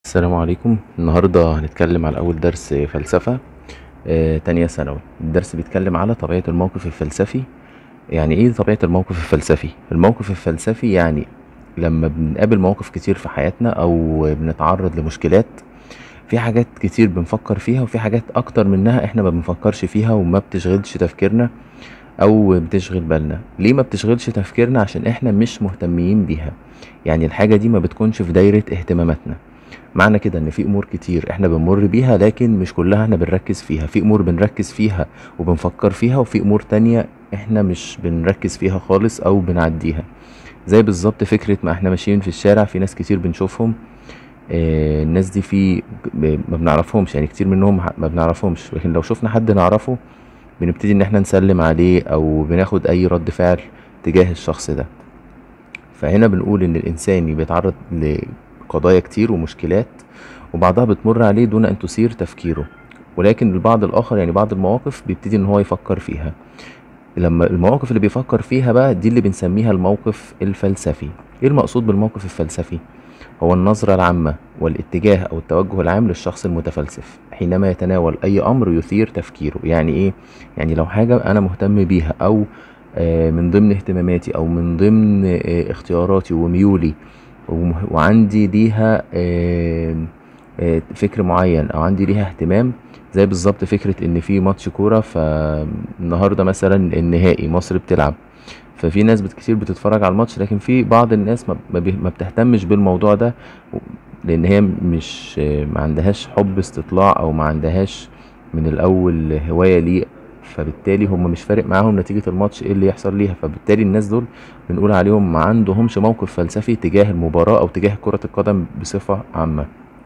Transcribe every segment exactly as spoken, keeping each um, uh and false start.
السلام عليكم. النهاردة هنتكلم على أول درس فلسفة آه، تانية ثانوي. الدرس بيتكلم على طبيعة الموقف الفلسفي. يعني إيه طبيعة الموقف الفلسفي؟ الموقف الفلسفي يعني لما بنقابل مواقف كتير في حياتنا أو بنتعرض لمشكلات، في حاجات كتير بنفكر فيها وفي حاجات أكتر منها إحنا ما بنفكرش فيها وما بتشغلش تفكيرنا أو بتشغل بالنا. ليه ما بتشغلش تفكيرنا؟ عشان إحنا مش مهتمين بيها، يعني الحاجة دي ما بتكونش في دايرة اهتماماتنا. معنى كده ان في امور كتير احنا بنمر بيها لكن مش كلها احنا بنركز فيها. في امور بنركز فيها وبنفكر فيها، وفي امور تانية احنا مش بنركز فيها خالص او بنعديها. زي بالظبط فكرة ما احنا ماشيين في الشارع، في ناس كتير بنشوفهم. اه الناس دي في ب- ما بنعرفهمش، يعني كتير منهم ح- ما بنعرفهمش، لكن لو شفنا حد نعرفه بنبتدي ان احنا نسلم عليه او بناخد اي رد فعل تجاه الشخص ده. فهنا بنقول ان الانسان بيتعرض لقضايا كتير ومشكلات، وبعضها بتمر عليه دون ان تثير تفكيره، ولكن البعض الاخر يعني بعض المواقف بيبتدي ان هو يفكر فيها. لما المواقف اللي بيفكر فيها بقى دي اللي بنسميها الموقف الفلسفي. ايه المقصود بالموقف الفلسفي؟ هو النظرة العامة والاتجاه او التوجه العام للشخص المتفلسف حينما يتناول اي امر يثير تفكيره. يعني ايه؟ يعني لو حاجة انا مهتم بيها او آه، من ضمن اهتماماتي او من ضمن آه، اختياراتي وميولي، ومه- وعندي ليها آه، آه، فكر معين او عندي ليها اهتمام. زي بالظبط فكرة ان في ماتش كورة، فالنهاردة مثلا النهائي مصر بتلعب، ففي ناس بت- كتير بتتفرج على الماتش، لكن في بعض الناس ما ما بي- ما بتهتمش بالموضوع ده، و- لان هي مش ما عندهاش حب استطلاع او ما عندهاش من الاول هواية ليه. فبالتالي هم مش فارق معاهم نتيجة الماتش ايه اللي يحصل ليها، فبالتالي الناس دول بنقول عليهم ما عندهمش موقف فلسفي تجاه المباراة او تجاه كرة القدم بصفة عامة.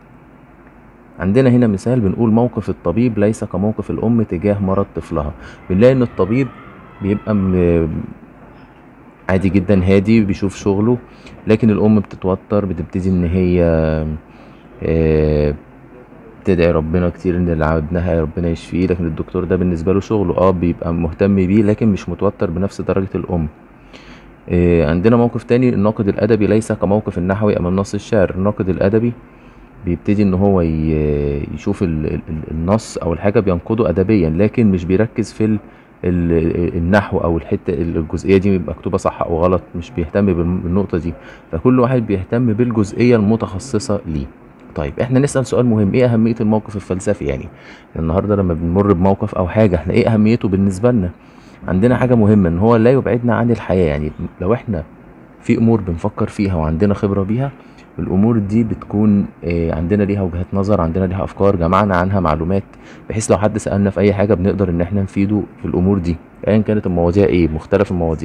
عندنا هنا مثال بنقول موقف الطبيب ليس كموقف الأم تجاه مرض طفلها. بنلاقي إن الطبيب بيبقى م- عادي جدا هادي بيشوف شغله، لكن الأم بتتوتر، بتبتدي إن هي آه، تدعي ربنا كتير إن اللي ابنها ربنا يشفيه، لكن الدكتور ده بالنسبة له شغله اه بيبقى مهتم بيه لكن مش متوتر بنفس درجة الأم. آه، عندنا موقف تاني، الناقد الأدبي ليس كموقف النحوي أمام نص الشعر. الناقد الأدبي بيبتدي ان هو ي- يشوف ال- ال- النص او الحاجه بينقده ادبيا، لكن مش بيركز في ال- ال- النحو او الحته الجزئيه دي مكتوبه صح او غلط، مش بيهتم بالم- بالنقطه دي. فكل واحد بيهتم بالجزئيه المتخصصه ليه. طيب احنا نسال سؤال مهم، ايه اهميه الموقف الفلسفي؟ يعني النهارده لما بنمر بموقف او حاجه احنا ايه اهميته بالنسبه لنا؟ عندنا حاجه مهمه ان هو لا يبعدنا عن الحياه. يعني لو احنا في امور بنفكر فيها وعندنا خبرة بيها، الامور دي بتكون آه، عندنا ليها وجهات نظر، عندنا ليها افكار، جمعنا عنها معلومات، بحيث لو حد سألنا في اي حاجة بنقدر ان احنا نفيده في الامور دي ايا كانت المواضيع ايه، مختلف المواضيع.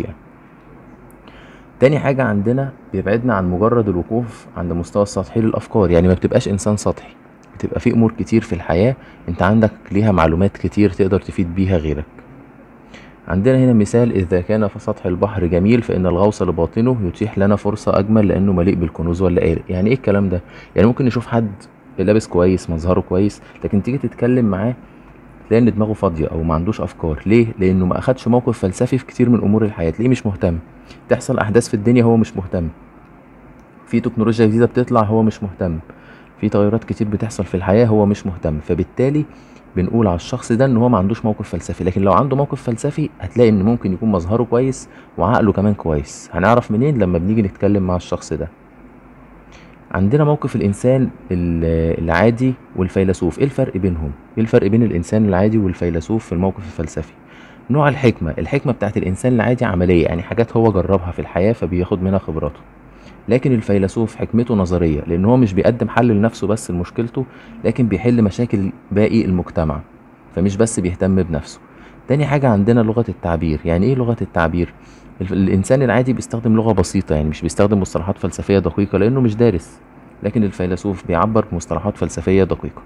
تاني حاجة عندنا بيبعدنا عن مجرد الوقوف عند مستوى السطحي للافكار. يعني ما بتبقاش انسان سطحي، بتبقى في امور كتير في الحياة انت عندك ليها معلومات كتير تقدر تفيد بيها غيرك. عندنا هنا مثال، إذا كان في سطح البحر جميل فإن الغوص لباطنه يتيح لنا فرصة أجمل لأنه مليء بالكنوز واللآلئ. يعني إيه الكلام ده؟ يعني ممكن نشوف حد لابس كويس مظهره كويس، لكن تيجي تتكلم معاه تلاقي إن دماغه فاضية أو ما عندوش أفكار. ليه؟ لأنه ما أخدش موقف فلسفي في كتير من أمور الحياة. تلاقيه مش مهتم، تحصل أحداث في الدنيا هو مش مهتم، في تكنولوجيا جديدة بتطلع هو مش مهتم، في تغيرات كتير بتحصل في الحياة هو مش مهتم. فبالتالي بنقول على الشخص ده ان هو ما عندوش موقف فلسفي. لكن لو عنده موقف فلسفي هتلاقي ان ممكن يكون مظهره كويس وعقله كمان كويس. هنعرف منين؟ لما بنيجي نتكلم مع الشخص ده. عندنا موقف الانسان ال- العادي والفيلسوف. ايه الفرق بينهم؟ ايه الفرق بين الانسان العادي والفيلسوف في الموقف الفلسفي؟ نوع الحكمة. الحكمة بتاعت الانسان العادي عملية، يعني حاجات هو جربها في الحياة فبياخد منها خبراته. لكن الفيلسوف حكمته نظرية، لأن هو مش بيقدم حل لنفسه بس لمشكلته، لكن بيحل مشاكل باقي المجتمع، فمش بس بيهتم بنفسه. تاني حاجة عندنا لغة التعبير. يعني ايه لغة التعبير؟ الف- الإنسان العادي بيستخدم لغة بسيطة، يعني مش بيستخدم مصطلحات فلسفية دقيقة لأنه مش دارس، لكن الفيلسوف بيعبر بمصطلحات فلسفية دقيقة.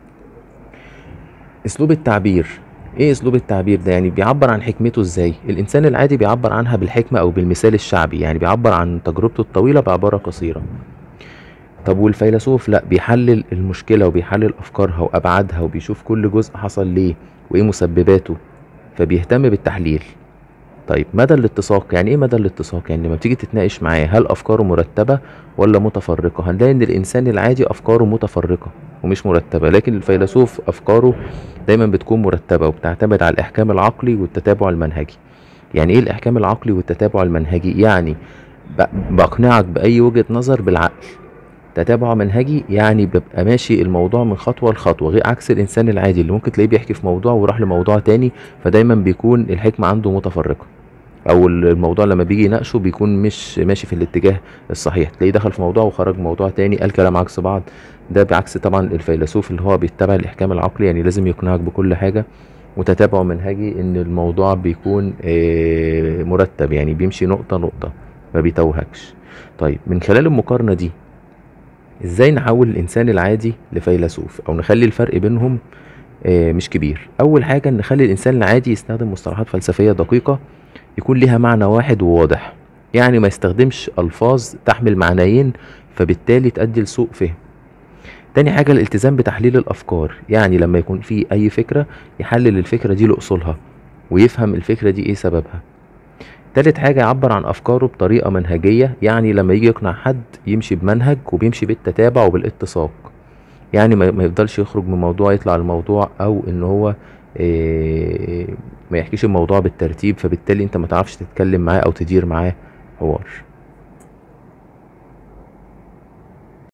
اسلوب التعبير. ايه اسلوب التعبير ده؟ يعني بيعبر عن حكمته ازاي؟ الانسان العادي بيعبر عنها بالحكمة او بالمثال الشعبي، يعني بيعبر عن تجربته الطويلة بعبارة قصيرة. طب والفيلسوف لا، بيحلل المشكلة وبيحلل أفكارها وأبعادها وبيشوف كل جزء حصل ليه وإيه مسبباته، فبيهتم بالتحليل. طيب مدى الاتساق، يعني ايه مدى الاتساق؟ يعني لما بتيجي تتناقش معاه هل افكاره مرتبة ولا متفرقة؟ هنلاقي ان الانسان العادي افكاره متفرقة ومش مرتبة، لكن الفيلسوف افكاره دايما بتكون مرتبة وبتعتمد على الاحكام العقلي والتتابع المنهجي. يعني ايه الاحكام العقلي والتتابع المنهجي؟ يعني ب- بقنعك باي وجهة نظر بالعقل. تتابع منهجي يعني بيبقى ماشي الموضوع من خطوة لخطوة، غير عكس الإنسان العادي اللي ممكن تلاقيه بيحكي في موضوع وراح لموضوع تاني، فدايما بيكون الحكمة عنده متفرقة، أو الموضوع لما بيجي يناقشه بيكون مش ماشي في الاتجاه الصحيح، تلاقيه دخل في موضوع وخرج موضوع تاني، قال كلام عكس بعض. ده بعكس طبعا الفيلسوف اللي هو بيتبع الإحكام العقلي، يعني لازم يقنعك بكل حاجة. وتتابع منهجي إن الموضوع بيكون آه، مرتب، يعني بيمشي نقطة نقطة ما بيتوهكش. طيب من خلال المقارنة دي ازاي نحول الانسان العادي لفيلسوف او نخلي الفرق بينهم آه، مش كبير؟ اول حاجة نخلي الانسان العادي يستخدم مصطلحات فلسفية دقيقة يكون ليها معنى واحد وواضح، يعني ما يستخدمش الفاظ تحمل معنيين فبالتالي تؤدي لسوء فهم. تاني حاجة الالتزام بتحليل الافكار، يعني لما يكون في اي فكرة يحلل الفكرة دي لاصولها ويفهم الفكرة دي ايه سببها. تالت حاجة يعبر عن أفكاره بطريقة منهجية، يعني لما يجي يقنع حد يمشي بمنهج وبيمشي بالتتابع وبالاتساق، يعني ما ما يفضلش يخرج من موضوع يطلع الموضوع، أو إن هو إيه ما يحكيش الموضوع بالترتيب، فبالتالي أنت ما تعرفش تتكلم معاه أو تدير معاه حوار.